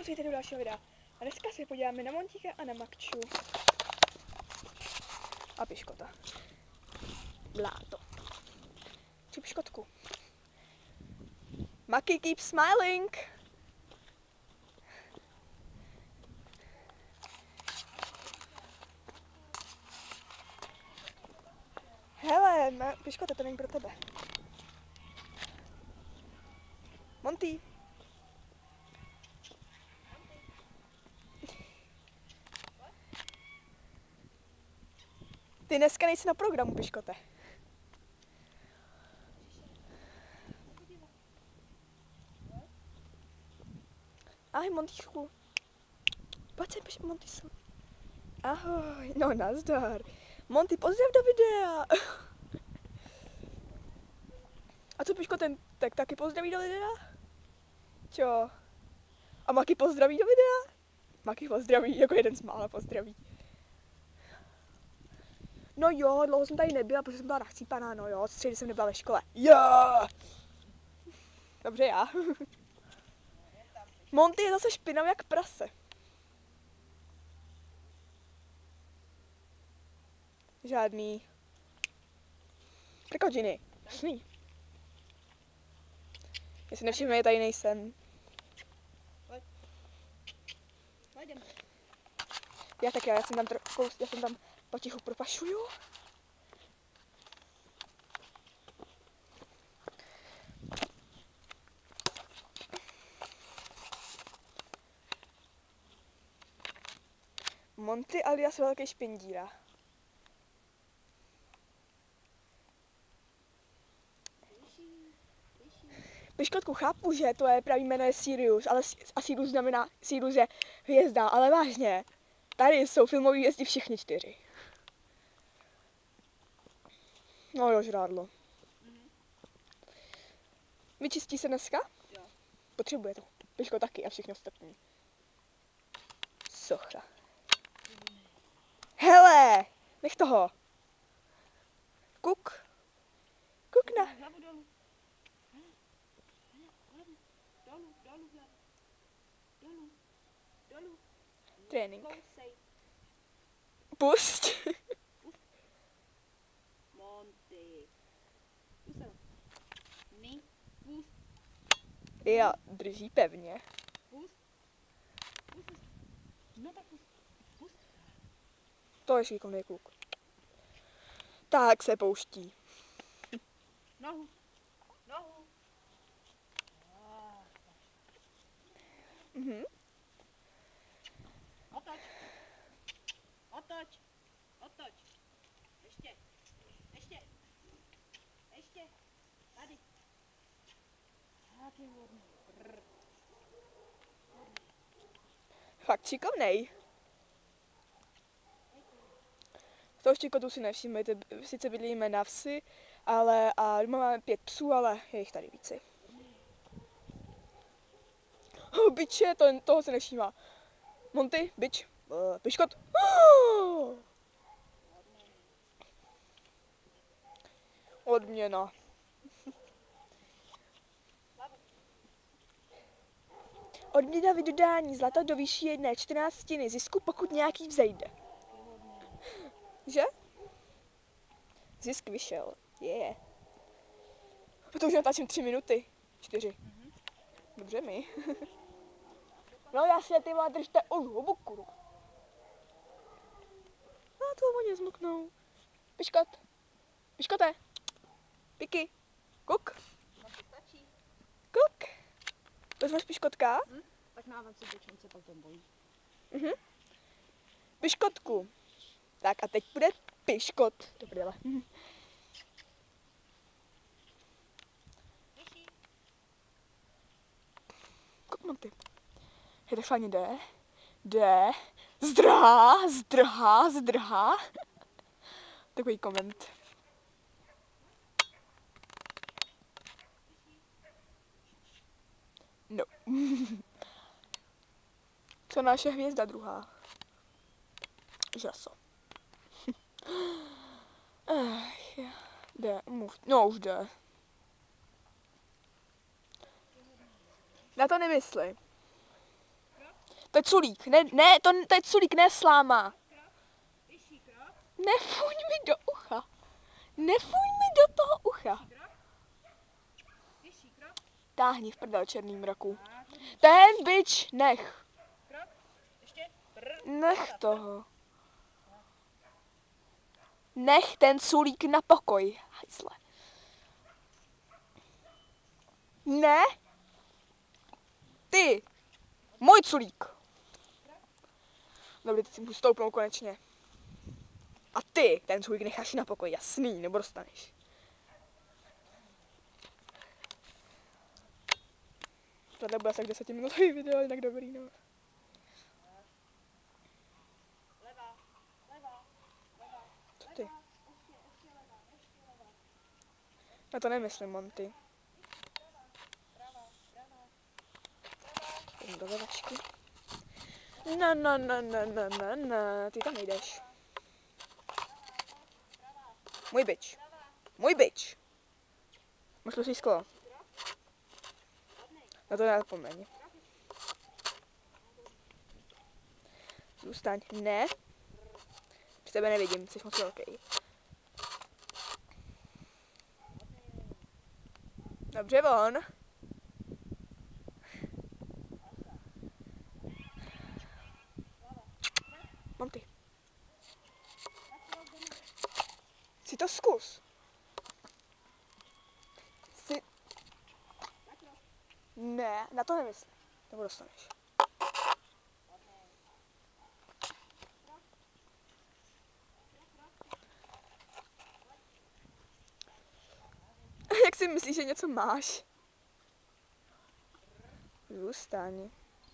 Čau, světe do dalšího videa. A dneska se podíváme na Montíka a na Makču. A Piškota. Bláto. Či Piškotku. Maki, keep smiling. Hele, Piškota, to není pro tebe. Monty. Ty dneska nejsi na programu, Piškote. Ahoj, Montíšku. Pojď sem, Montysu. Ahoj, no nazdar. Monty, pozdrav do videa. A co, Piško, ten tak taky pozdraví do videa? Čo? A Maki pozdraví do videa? Maki pozdraví, jako jeden z mála pozdraví. No jo, dlouho jsem tady nebyla, protože jsem byla nachcípaná, no jo, od středy jsem nebyla ve škole. Jo! Dobře, já. Monty je zase špinavý jak prase. Žádný prkožiny. Jasný. Jestli nevšimne, já tady nejsem. Já jsem tam potichu propašuju. Monty alias velký špindíra. Piškotku, chápu, že to je pravý jméno je Sirius, ale a Sirius znamená, Sirius je hvězda, ale vážně, tady jsou filmové hvězdy všichni 4. No jo, žrádlo. Vyčistí se dneska? Jo. Potřebuje to. Piško taky a všichni ostatní. Sochra. Hele, nech toho. Kuk. Kukna. Trénink. Pusť. Monty. Pust. Jo, drží pevně. Pust. No tak pust. To je šikovný kluk. Tak se pouští. Nohu. Mhm. Otoč. Ještě. Tady. Tak je hodný. Fakt šikovnej. Toho Štěkotu si nevšimejte, sice bydlíme na vsi, ale a doma máme 5 psů, ale je jich tady více. Biče, toho se nevšímá. Monty, bič, Piškot. Odměna. Odměna vydodání zlata do výši 1/14 zisku, pokud nějaký vzejde. Že? Zisk vyšel. Je. To už natáčím 3 minuty. 4. Dobře mi. No jasně, ty má držte hubu, kurva. A to oni zmlknou. Piškote. Piky. Kuk. Kuk. Vezmeš Piškotka? Tak návám se dočím se pak ten bojí. Piškotku. Tak a teď bude Piškot. Dobré. Kuk, Monty. Je tak fajně jde. Zdrhá. Takový koment. No. Co naše hvězda druhá? Žaso. Jde, no už jde. Na to nemysli. To je culík. Ne, to je culík, ne sláma. Vyšší krok. Nefuň mi do ucha. Nefuň mi do toho ucha. Vyšší krok. Táhni v prdel černý mraku. Ten bič, nech. Krok. Ještě. Nech toho. Nech ten culík na pokoj. Hajzle. Ne. Ty. Můj culík. Dobrý, teď si můžu stoupnout konečně. A ty ten culík necháš na pokoj, jasný, nebo dostaneš. Tohle bude asi 10minutový video, jinak dobrý, no. Levá. Levá. Levá. Co ty? Já to nemyslím, Monty. Jdem do levačky. No, ty tam nejdeš. Můj bič. Můj bič. Máš to si sklo. Na to nezapomeň. Zůstaň. Ne. Při tebe nevidím, jsi moc velký. Dobře, von. Monty. Si to zkus. Ne, na to nemyslím. Nebo dostaneš. Jak si myslíš, že něco máš? Zůstaň.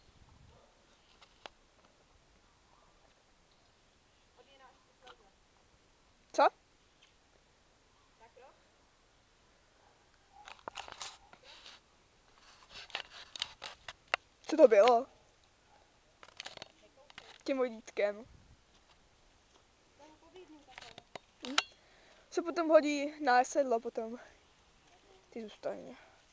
Co? Co to bylo? Tím vodítkem. Se potom hodí na sedlo potom. Ty zůstaň.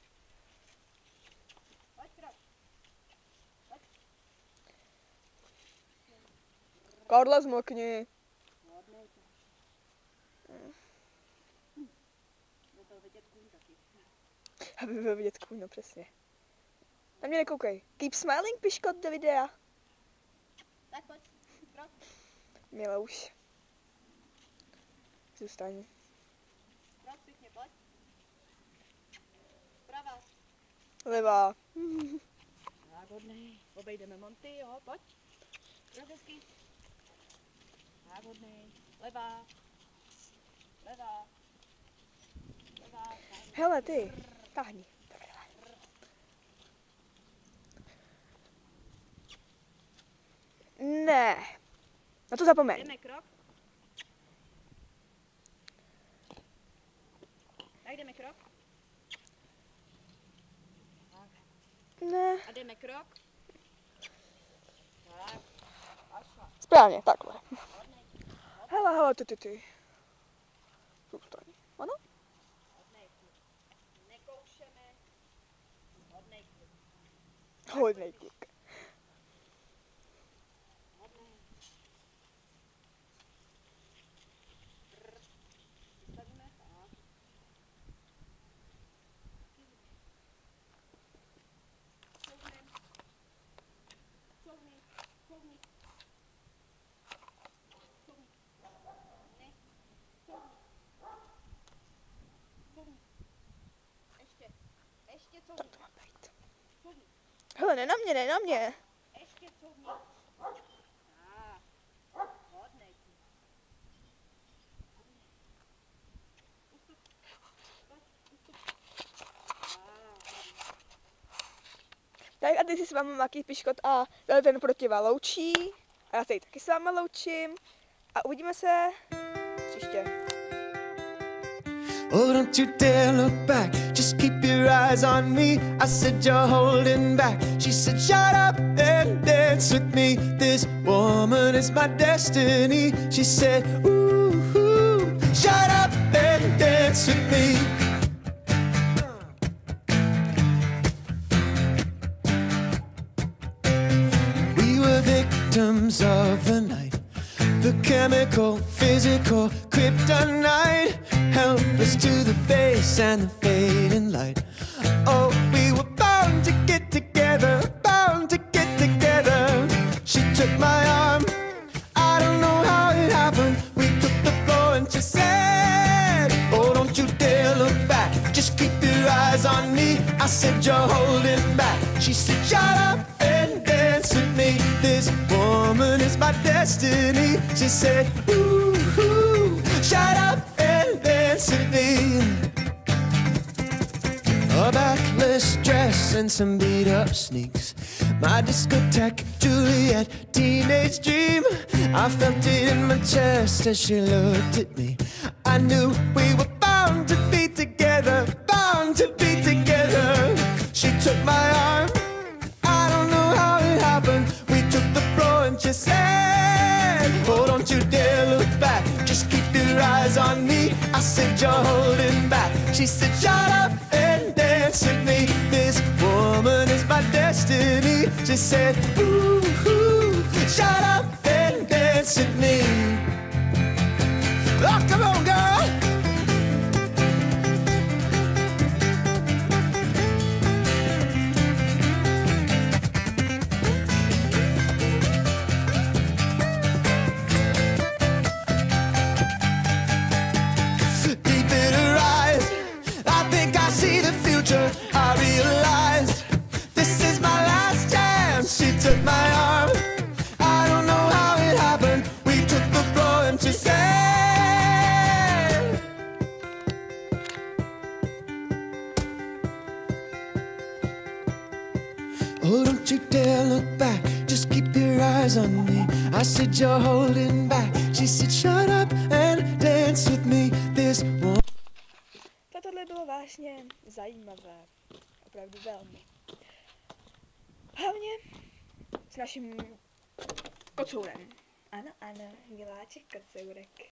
Karla, zmokni. Aby byl vidět kůň, no přesně. Na mě nekoukej. Keep smiling, piškot do videa. Tak pojď. Krok. Milouš. Zůstaň. Krok, pěkně, pojď. Pravá. Levá. Tak, hodnej. Obejdeme Monty, jo, pojď. Krok hezky. Tak, hodnej. Levá. Levá. Levá. Hele, ty. Táhni. Ne. Na to zapomeň. Jdeme krok. Tak jdeme krok. Tak. Ne. A jdeme krok. Tak. Ašla. Správně, takhle. Hele, ty. Zůstaň. Ano? Hodnej kluk. Nekoušeme. Hodnej kluk. Hodnej kluk. Hodnej. Stavíme. Tak. Couvnem. Couvni. Couvni. Couvni. Ne. Couvni. Couvni. Ještě. Ještě Tak couvni. to má být. Couvni. Hele, ne na mě. Ještě couvni. Tak. Hodnej kluk. Hodnej. Ustup. Pojď, ustup. Tak a ty si s vámi Maký Piškot a ten proti vás loučí. A já tady taky s váma loučím. A uvidíme se příště. Oh, don't you dare look back, just keep your eyes on me. I said you're holding back. She said shut up and dance with me. This woman is my destiny. She said ooh, shut up and dance with me. We symptoms of the night. The chemical, physical, kryptonite, helpless to the base and the fading light. Oh, we were bound to get together, bound to get together. She took my arm, I don't know how it happened. We took the floor and she said, oh, don't you dare look back, just keep your eyes on me. I said, you're holding back. She said, shut up and dance with me. This woman is my destiny. She said, ooh, ooh, shut up and dance with me. A backless dress and some beat-up sneaks, my discotheque Juliet teenage dream. I felt it in my chest as she looked at me. I knew we were bound to be together, bound to be together. She took my arm, I don't know how it happened. We took the floor and she said, oh, don't you dare look back, just keep your eyes on me. I said, you're holding back. She said, shut up and dance with me. This woman is my destiny. She said, ooh, ooh, shut up and dance with me. Oh, come on, girl. Deep in her eyes, I think I see the future. I realized this is my last chance. She took my arm, I don't know how it happened. We took the floor and she said, oh, don't you dare look back, just keep your eyes on me. I said, you're holding back. She said, shut up and dance with me. This one. Tohle bylo vážně zajímavé. Opravdu velmi. Hlavně s naším kocourem. Ano, ano, miláček kocourek.